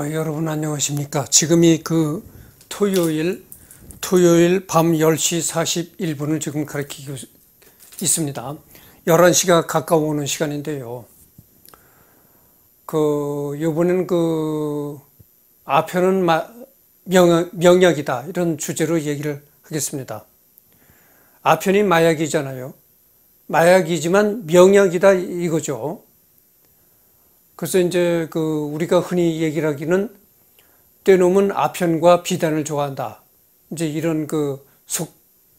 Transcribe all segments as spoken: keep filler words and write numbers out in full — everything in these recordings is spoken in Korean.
어, 여러분 안녕하십니까. 지금이 그 토요일 토요일 밤 열 시 사십일 분을 지금 가리키고 있습니다. 열한 시가 가까워오는 시간인데요. 그 요번엔 그 아편은 마, 명, 명약이다 이런 주제로 얘기를 하겠습니다. 아편이 마약이잖아요. 마약이지만 명약이다 이거죠. 그래서 이제 그 우리가 흔히 얘기를 하기는 때놈은 아편과 비단을 좋아한다. 이제 이런 그 속,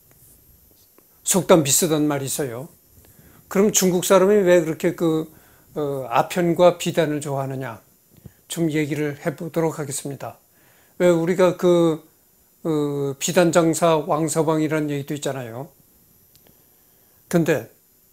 속담 비슷한 말이 있어요. 그럼 중국 사람이 왜 그렇게 그 어, 아편과 비단을 좋아하느냐? 좀 얘기를 해보도록 하겠습니다. 왜 우리가 그 어, 비단 장사 왕서방이라는 얘기도 있잖아요. 근데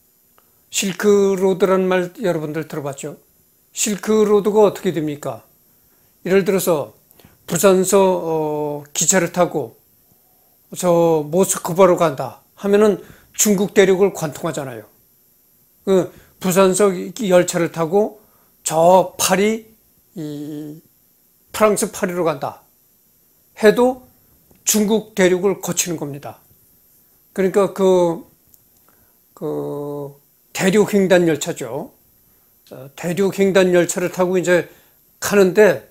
실크로드라는 말 여러분들 들어봤죠? 실크로드가 어떻게 됩니까? 예를 들어서 부산서 어, 기차를 타고 저 모스크바로 간다 하면은 중국 대륙을 관통하잖아요. 그 부산서 열차를 타고 저 파리 이 프랑스 파리로 간다 해도 중국 대륙을 거치는 겁니다. 그러니까 그, 그 대륙 횡단 열차죠. 대륙 횡단 열차를 타고 이제 가는데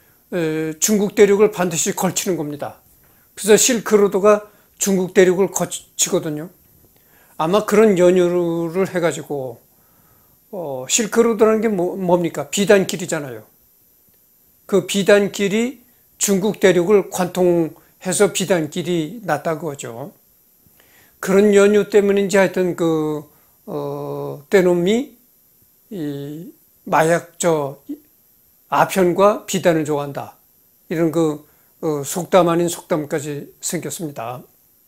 중국 대륙을 반드시 걸치는 겁니다. 그래서 실크로드가 중국 대륙을 거치거든요. 아마 그런 연유를 해가지고 어, 실크로드라는 게 뭐, 뭡니까? 비단길이잖아요. 그 비단길이 중국 대륙을 관통해서 비단길이 났다고 하죠. 그런 연유 때문인지 하여튼 그 어, 때놈이 이 마약 저 아편과 비단을 좋아한다 이런 그 어, 속담 아닌 속담까지 생겼습니다.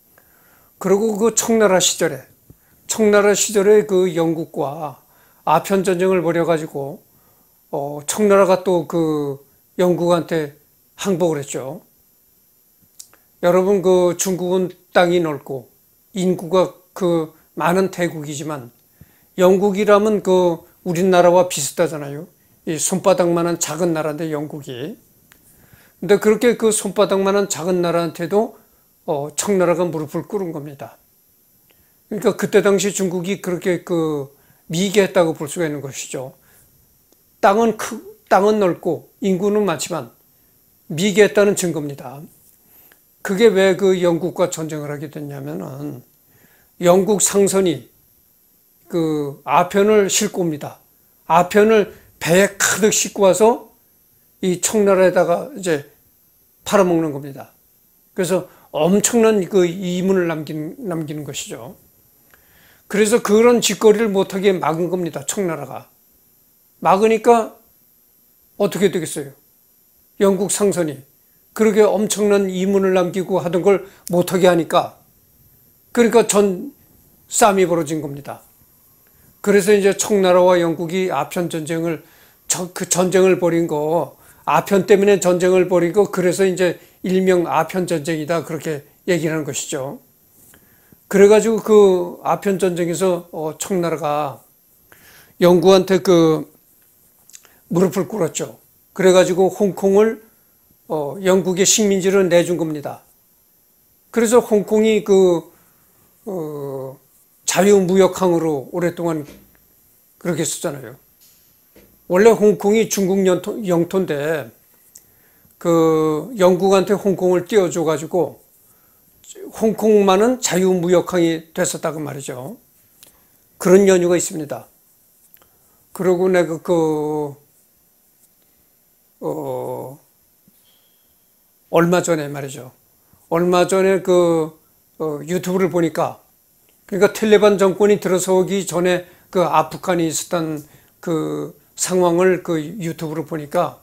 그리고 그 청나라 시절에 청나라 시절에 그 영국과 아편 전쟁을 벌여가지고 어, 청나라가 또 그 영국한테 항복을 했죠. 여러분 그 중국은 땅이 넓고 인구가 그 많은 대국이지만 영국이라면 그 우리나라와 비슷하잖아요. 이 손바닥만한 작은 나라인데 영국이. 근데 그렇게 그 손바닥만한 작은 나라한테도 어, 청나라가 무릎을 꿇은 겁니다. 그러니까 그때 당시 중국이 그렇게 그 미개했다고 볼 수가 있는 것이죠. 땅은 크, 땅은 넓고 인구는 많지만 미개했다는 증거입니다. 그게 왜 그 영국과 전쟁을 하게 됐냐면은 영국 상선이 그 아편을 싣고 옵니다. 아편을 배에 가득 싣고 와서 이 청나라에다가 이제 팔아먹는 겁니다. 그래서 엄청난 그 이문을 남긴, 남기는 것이죠. 그래서 그런 짓거리를 못하게 막은 겁니다. 청나라가. 막으니까 어떻게 되겠어요? 영국 상선이 그렇게 엄청난 이문을 남기고 하던 걸 못하게 하니까 그러니까 전 싸움이 벌어진 겁니다. 그래서 이제 청나라와 영국이 아편 전쟁을 그 전쟁을 벌인 거 아편 때문에 전쟁을 벌이고 그래서 이제 일명 아편 전쟁이다 그렇게 얘기를 하는 것이죠. 그래가지고 그 아편 전쟁에서 어 청나라가 영국한테 그 무릎을 꿇었죠. 그래가지고 홍콩을 어 영국의 식민지로 내준 겁니다. 그래서 홍콩이 그 어 자유무역항으로 오랫동안 그렇게 했었잖아요. 원래 홍콩이 중국 영토, 영토인데 그 영국한테 홍콩을 띄워줘가지고 홍콩만은 자유무역항이 됐었다고 말이죠. 그런 연유가 있습니다. 그리고 내가 그 어, 얼마 전에 말이죠. 얼마 전에 그 어, 유튜브를 보니까 그러니까 탈레반 정권이 들어서기 전에 그 아프간이 있었던 그 상황을 그 유튜브로 보니까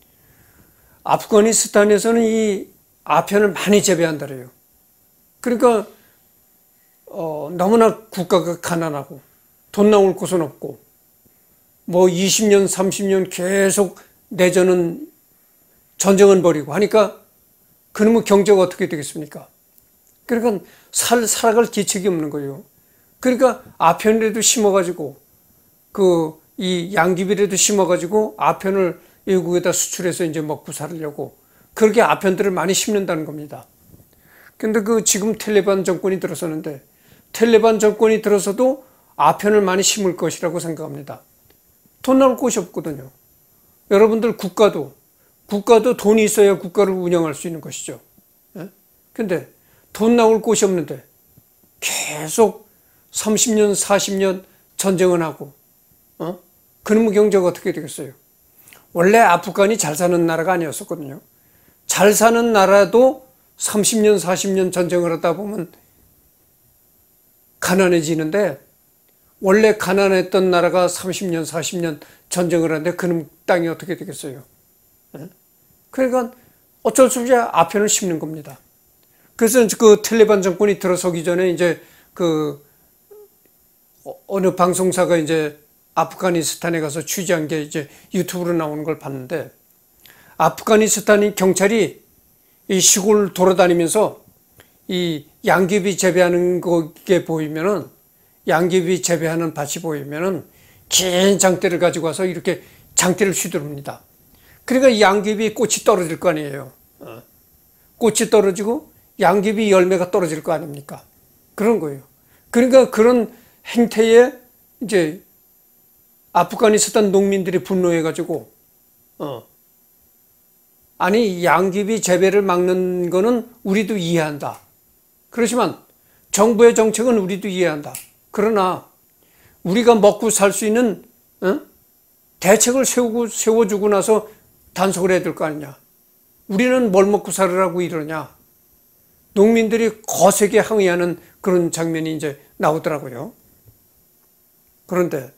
아프가니스탄에서는 이 아편을 많이 재배한다래요. 그러니까 어, 너무나 국가가 가난하고 돈 나올 곳은 없고 뭐 이십 년 삼십 년 계속 내전은 전쟁은 벌이고 하니까 그러면 경제가 어떻게 되겠습니까? 그러니까 살, 살아갈 기책이 없는 거예요. 그러니까 아편이라도 심어가지고 그 이 양귀비라도 심어가지고 아편을 외국에다 수출해서 이제 먹고 살려고 그렇게 아편들을 많이 심는다는 겁니다. 근데 그 지금 텔레반 정권이 들어서는데 텔레반 정권이 들어서도 아편을 많이 심을 것이라고 생각합니다. 돈 나올 곳이 없거든요. 여러분들 국가도 국가도 돈이 있어야 국가를 운영할 수 있는 것이죠. 예? 근데 돈 나올 곳이 없는데 계속 삼십 년, 사십 년 전쟁을 하고 어? 그놈의 경제가 어떻게 되겠어요? 원래 아프간이 잘 사는 나라가 아니었었거든요. 잘 사는 나라도 삼십 년, 사십 년 전쟁을 하다 보면 가난해지는데 원래 가난했던 나라가 삼십 년, 사십 년 전쟁을 하는데 그놈 땅이 어떻게 되겠어요? 그러니까 어쩔 수 없이 아편을 심는 겁니다. 그래서 그 텔레반 정권이 들어서기 전에 이제 그 어느 방송사가 이제 아프가니스탄에 가서 취재한 게 이제 유튜브로 나오는 걸 봤는데 아프가니스탄 경찰이 이 시골 돌아다니면서 이 양귀비 재배하는 게 보이면은 양귀비 재배하는 밭이 보이면은 긴 장대를 가지고 와서 이렇게 장대를 휘두릅니다. 그러니까 양귀비 꽃이 떨어질 거 아니에요. 꽃이 떨어지고 양귀비 열매가 떨어질 거 아닙니까? 그런 거예요. 그러니까 그런 행태에 이제 아프가니스탄 농민들이 분노해가지고 어 아니 양귀비 재배를 막는 거는 우리도 이해한다. 그렇지만 정부의 정책은 우리도 이해한다. 그러나 우리가 먹고 살 수 있는 어? 대책을 세우고 세워주고 나서 단속을 해야 될 거 아니냐. 우리는 뭘 먹고 살으라고 이러냐. 농민들이 거세게 항의하는 그런 장면이 이제 나오더라고요. 그런데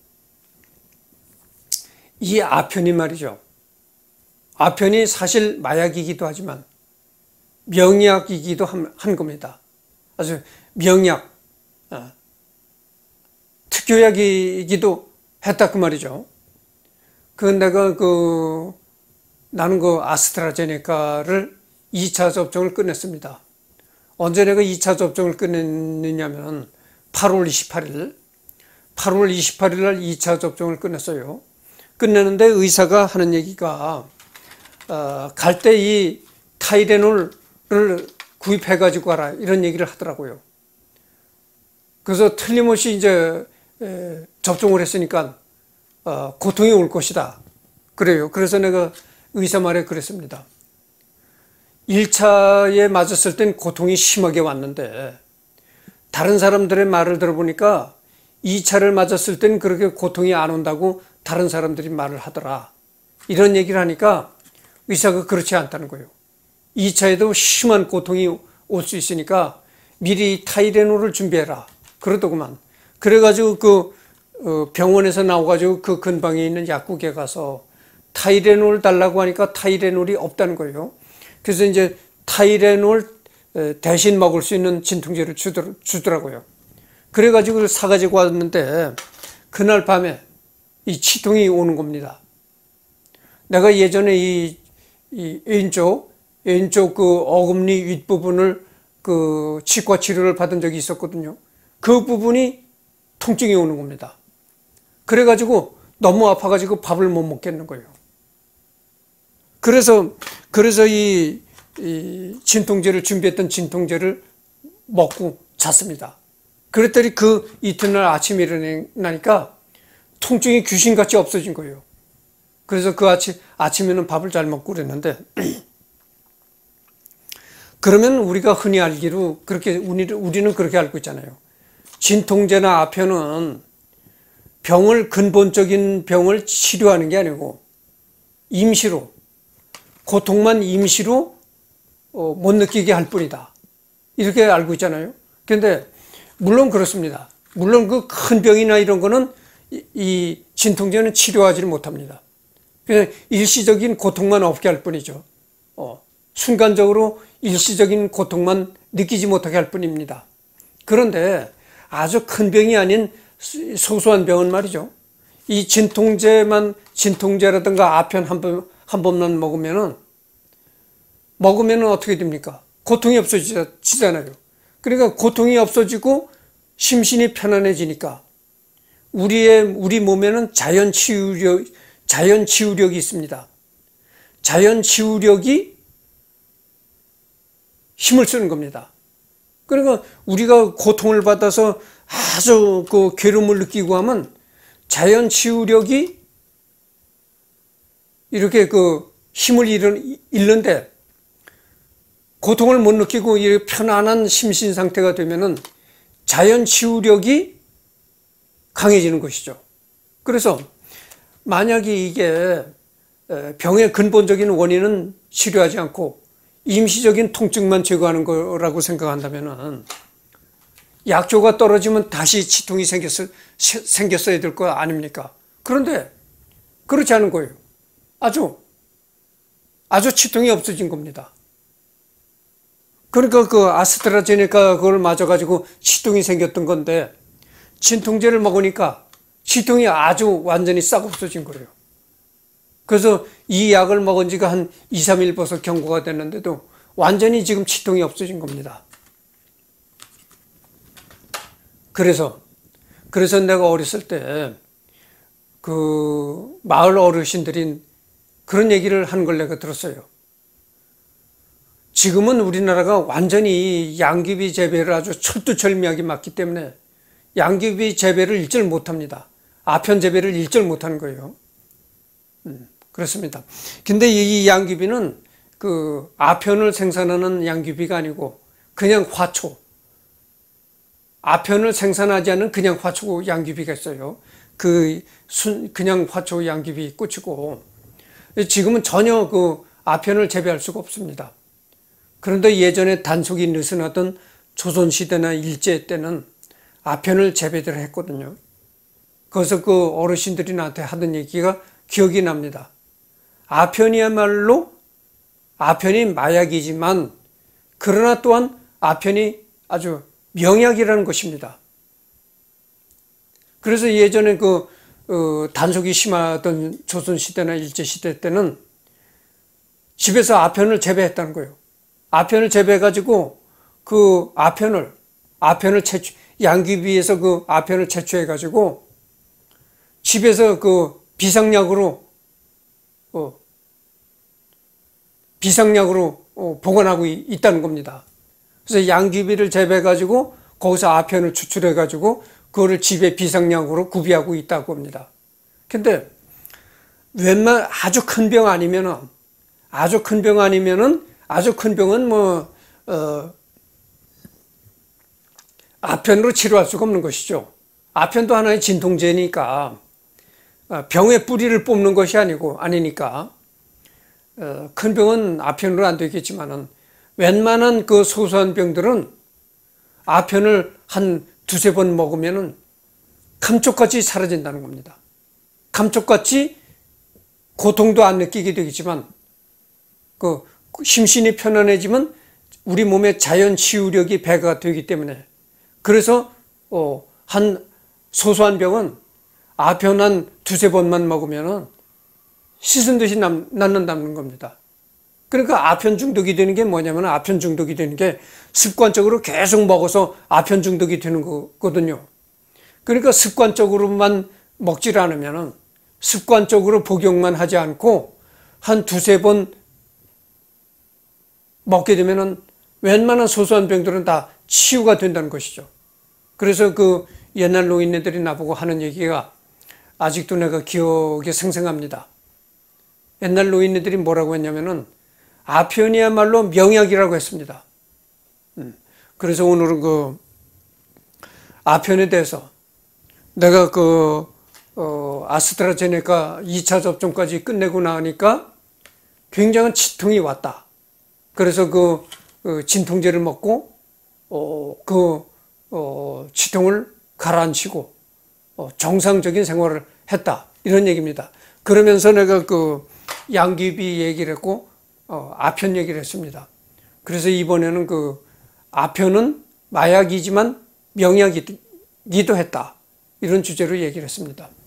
이 아편이 말이죠. 아편이 사실 마약이기도 하지만 명약이기도 한 겁니다. 아주 명약, 어, 특효약이기도 했다 그 말이죠. 그 내가 그 나는 그 아스트라제네카를 이 차 접종을 끝냈습니다. 언제 내가 이 차 접종을 끝냈느냐면 팔월 이십팔일 팔월 이십팔일 날 이 차 접종을 끝냈어요. 끝내는데 의사가 하는 얘기가 어, 갈 때 이 타이레놀을 구입해 가지고 가라 이런 얘기를 하더라고요. 그래서 틀림없이 이제 에, 접종을 했으니까 어, 고통이 올 것이다. 그래요. 그래서 내가 의사 말에 그랬습니다. 일 차에 맞았을 땐 고통이 심하게 왔는데 다른 사람들의 말을 들어보니까 이 차를 맞았을 땐 그렇게 고통이 안 온다고 다른 사람들이 말을 하더라. 이런 얘기를 하니까 의사가 그렇지 않다는 거예요. 이 차에도 심한 고통이 올 수 있으니까 미리 타이레놀을 준비해라. 그러더구만. 그래가지고 그 병원에서 나와가지고 그 근방에 있는 약국에 가서 타이레놀 달라고 하니까 타이레놀이 없다는 거예요. 그래서 이제 타이레놀 대신 먹을 수 있는 진통제를 주더라고요. 그래가지고 사가지고 왔는데 그날 밤에 이 치통이 오는 겁니다. 내가 예전에 이, 이 왼쪽, 왼쪽 그 어금니 윗부분을 그 치과 치료를 받은 적이 있었거든요. 그 부분이 통증이 오는 겁니다. 그래가지고 너무 아파가지고 밥을 못 먹겠는 거예요. 그래서, 그래서 이, 이 진통제를 준비했던 진통제를 먹고 잤습니다. 그랬더니 그 이튿날 아침에 일어나니까 통증이 귀신같이 없어진 거예요. 그래서 그 아침, 아침에는 밥을 잘 먹고 그랬는데, 그러면 우리가 흔히 알기로 그렇게, 우리는 그렇게 알고 있잖아요. 진통제나 아편은 병을, 근본적인 병을 치료하는 게 아니고, 임시로, 고통만 임시로 어, 못 느끼게 할 뿐이다. 이렇게 알고 있잖아요. 그런데, 물론 그렇습니다. 물론 그 큰 병이나 이런 거는 이, 이 진통제는 치료하지를 못합니다. 그냥 일시적인 고통만 없게 할 뿐이죠. 어, 순간적으로 일시적인 고통만 느끼지 못하게 할 뿐입니다. 그런데 아주 큰 병이 아닌 소소한 병은 말이죠. 이 진통제만, 진통제라든가 아편 한 번, 한 번만 먹으면은, 먹으면은 어떻게 됩니까? 고통이 없어지잖아요. 그러니까 고통이 없어지고 심신이 편안해지니까 우리의, 우리 몸에는 자연 치유력, 자연 치유력이 있습니다. 자연 치유력이 힘을 쓰는 겁니다. 그러니까 우리가 고통을 받아서 아주 그 괴로움을 느끼고 하면 자연 치유력이 이렇게 그 힘을 잃는데, 고통을 못 느끼고 이렇게 편안한 심신 상태가 되면은 자연 치유력이 강해지는 것이죠. 그래서 만약에 이게 병의 근본적인 원인은 치료하지 않고 임시적인 통증만 제거하는 거라고 생각한다면은 약효가 떨어지면 다시 치통이 생겼을, 생겼어야 될 거 아닙니까? 그런데 그렇지 않은 거예요. 아주 아주 치통이 없어진 겁니다. 그러니까 그 아스트라제네카 그걸 맞아가지고 치통이 생겼던 건데, 진통제를 먹으니까 치통이 아주 완전히 싹 없어진 거예요. 그래서 이 약을 먹은 지가 한 이, 삼 일 벌써 경과가 됐는데도 완전히 지금 치통이 없어진 겁니다. 그래서, 그래서 내가 어렸을 때 그 마을 어르신들이 그런 얘기를 하는 걸 내가 들었어요. 지금은 우리나라가 완전히 양귀비 재배를 아주 철두철미하게 막기 때문에 양귀비 재배를 일절 못합니다. 아편 재배를 일절 못하는 거예요. 음, 그렇습니다. 근데 이 양귀비는 그 아편을 생산하는 양귀비가 아니고 그냥 화초, 아편을 생산하지 않는 그냥 화초 양귀비가 있어요. 그 순, 그냥 화초 양귀비 꽃이고, 지금은 전혀 그 아편을 재배할 수가 없습니다. 그런데 예전에 단속이 느슨하던 조선시대나 일제 때는 아편을 재배를 했거든요. 그래서 그 어르신들이 나한테 하던 얘기가 기억이 납니다. 아편이야말로, 아편이 마약이지만 그러나 또한 아편이 아주 명약이라는 것입니다. 그래서 예전에 그 어, 단속이 심하던 조선시대나 일제시대 때는 집에서 아편을 재배했다는 거예요. 아편을 재배해가지고 그 아편을, 아편을 채취, 양귀비에서 그 아편을 채취해가지고 집에서 그 비상약으로, 어, 비상약으로 어, 보관하고 있다는 겁니다. 그래서 양귀비를 재배해가지고 거기서 아편을 추출해가지고 그거를 집에 비상약으로 구비하고 있다고 합니다. 근데 웬만 아주 큰 병 아니면은, 아주 큰 병 아니면은, 아주 큰 병은 뭐, 어, 아편으로 치료할 수가 없는 것이죠. 아편도 하나의 진통제니까, 병의 뿌리를 뽑는 것이 아니고, 아니니까, 어, 큰 병은 아편으로 안 되겠지만은, 웬만한 그 소소한 병들은 아편을 한 두세 번 먹으면은 감쪽같이 사라진다는 겁니다. 감쪽같이 고통도 안 느끼게 되겠지만, 그, 심신이 편안해지면 우리 몸의 자연 치유력이 배가 되기 때문에, 그래서 어, 한 소소한 병은 아편 한 두세 번만 먹으면 씻은 듯이 남, 낫는다는 겁니다. 그러니까 아편 중독이 되는 게 뭐냐면, 아편 중독이 되는 게 습관적으로 계속 먹어서 아편 중독이 되는 거거든요. 그러니까 습관적으로만 먹질 않으면, 습관적으로 복용만 하지 않고 한 두세 번 먹게 되면은 웬만한 소소한 병들은 다 치유가 된다는 것이죠. 그래서 그 옛날 노인네들이 나보고 하는 얘기가 아직도 내가 기억에 생생합니다. 옛날 노인네들이 뭐라고 했냐면은 아편이야말로 명약이라고 했습니다. 그래서 오늘은 그 아편에 대해서 내가 그 어 아스트라제네카 이 차 접종까지 끝내고 나니까 굉장한 치통이 왔다. 그래서 그, 그 진통제를 먹고 어, 그 어, 치통을 가라앉히고 어, 정상적인 생활을 했다, 이런 얘기입니다. 그러면서 내가 그 양귀비 얘기를 했고 어, 아편 얘기를 했습니다. 그래서 이번에는 그 아편은 마약이지만 명약이기도 했다, 이런 주제로 얘기를 했습니다.